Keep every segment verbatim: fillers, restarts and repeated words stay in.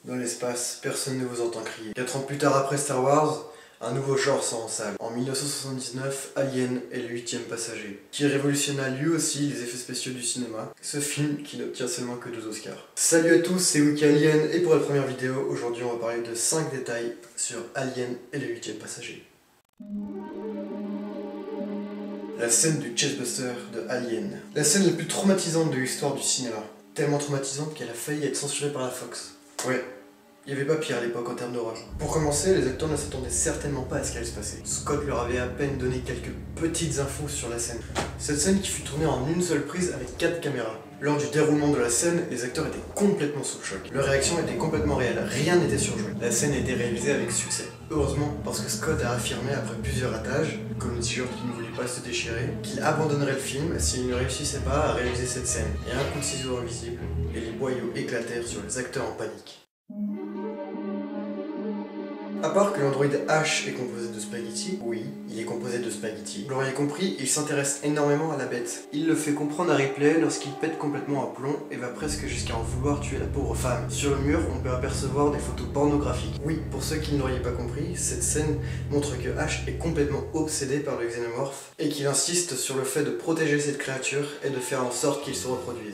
Dans l'espace, personne ne vous entend crier. Quatre ans plus tard après Star Wars, un nouveau genre sort en salle. En mille neuf cent soixante-dix-neuf, Alien est le huitième passager, qui révolutionna lui aussi les effets spéciaux du cinéma, ce film qui n'obtient seulement que deux Oscars. Salut à tous, c'est Wiki Alien, et pour la première vidéo, aujourd'hui on va parler de cinq détails sur Alien et le huitième passager. La scène du chestbuster de Alien. La scène la plus traumatisante de l'histoire du cinéma. Tellement traumatisante qu'elle a failli être censurée par la Fox. Ouais. Il n'y avait pas pire à l'époque en termes d'horreur. Pour commencer, les acteurs ne s'attendaient certainement pas à ce qui allait se passer. Scott leur avait à peine donné quelques petites infos sur la scène. Cette scène qui fut tournée en une seule prise avec quatre caméras. Lors du déroulement de la scène, les acteurs étaient complètement sous le choc. Leur réaction était complètement réelle, rien n'était surjoué. La scène a été réalisée avec succès. Heureusement, parce que Scott a affirmé après plusieurs ratages, comme une t-shirt qui ne voulait pas se déchirer, qu'il abandonnerait le film s'il ne réussissait pas à réaliser cette scène. Et un coup de ciseau invisible, et les boyaux éclatèrent sur les acteurs en panique. À part que l'androïde H est composé de spaghetti, oui, il est composé de spaghetti. Vous l'auriez compris, il s'intéresse énormément à la bête. Il le fait comprendre à Ripley lorsqu'il pète complètement à plomb et va presque jusqu'à en vouloir tuer la pauvre femme. Sur le mur, on peut apercevoir des photos pornographiques. Oui, pour ceux qui ne l'auraient pas compris, cette scène montre que H est complètement obsédé par le xénomorphe et qu'il insiste sur le fait de protéger cette créature et de faire en sorte qu'il se reproduise.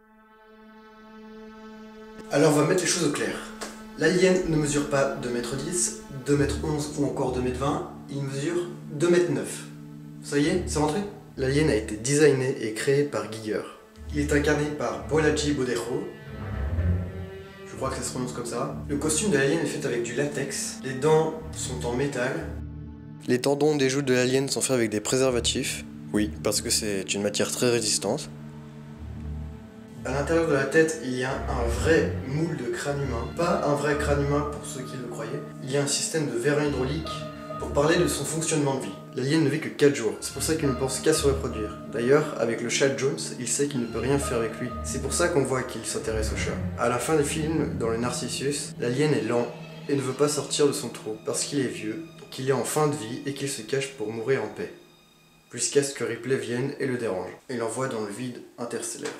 Alors on va mettre les choses au clair. L'alien ne mesure pas deux mètres dix, deux mètres onze ou encore deux mètres vingt, il mesure deux mètres neuf. Ça y est, c'est rentré? L'alien a été designé et créé par Giger. Il est incarné par Bolaji Bodejo. Je crois que ça se prononce comme ça. Le costume de l'alien est fait avec du latex. Les dents sont en métal. Les tendons des joues de l'alien sont faits avec des préservatifs. Oui, parce que c'est une matière très résistante. À l'intérieur de la tête, il y a un vrai moule de crâne humain. Pas un vrai crâne humain pour ceux qui le croyaient. Il y a un système de verrin hydraulique pour parler de son fonctionnement de vie. L'alien ne vit que quatre jours, c'est pour ça qu'il ne pense qu'à se reproduire. D'ailleurs, avec le chat Jones, il sait qu'il ne peut rien faire avec lui. C'est pour ça qu'on voit qu'il s'intéresse au chat. À la fin du film, dans le Narcissus, l'alien est lent et ne veut pas sortir de son trou parce qu'il est vieux, qu'il est en fin de vie et qu'il se cache pour mourir en paix. Jusqu'à ce que Ripley vienne et le dérange, et l'envoie dans le vide interstellaire.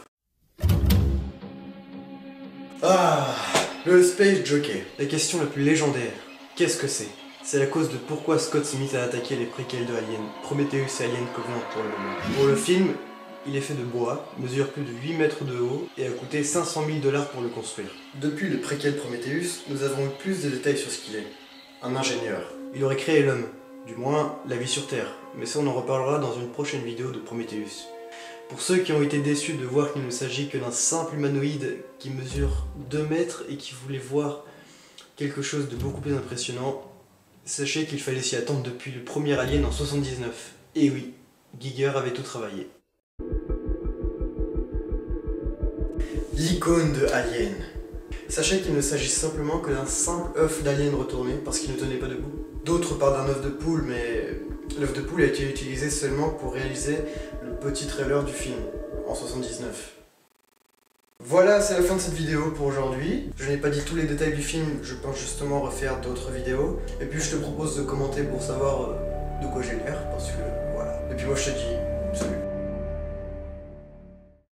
Ah, le Space Jockey. La question la plus légendaire. Qu'est-ce que c'est? C'est la cause de pourquoi Scott s'est mis à attaquer les préquels de Alien, Prometheus et Alien Covenant pour le moment. Pour le film, il est fait de bois, mesure plus de huit mètres de haut et a coûté cinq cent mille dollars pour le construire. Depuis le préquel Prometheus, nous avons eu plus de détails sur ce qu'il est. Un ingénieur. Il aurait créé l'homme, du moins la vie sur Terre, mais ça on en reparlera dans une prochaine vidéo de Prometheus. Pour ceux qui ont été déçus de voir qu'il ne s'agit que d'un simple humanoïde qui mesure deux mètres et qui voulait voir quelque chose de beaucoup plus impressionnant, sachez qu'il fallait s'y attendre depuis le premier Alien en soixante-dix-neuf. Et oui, Giger avait tout travaillé. L'icône de Alien. Sachez qu'il ne s'agit simplement que d'un simple œuf d'alien retourné parce qu'il ne tenait pas debout. D'autres parlent d'un œuf de poule, mais l'œuf de poule a été utilisé seulement pour réaliser le petit trailer du film, en soixante-dix-neuf. Voilà, c'est la fin de cette vidéo pour aujourd'hui. Je n'ai pas dit tous les détails du film, je pense justement refaire d'autres vidéos. Et puis je te propose de commenter pour savoir de quoi j'ai l'air, parce que voilà. Et puis moi je te dis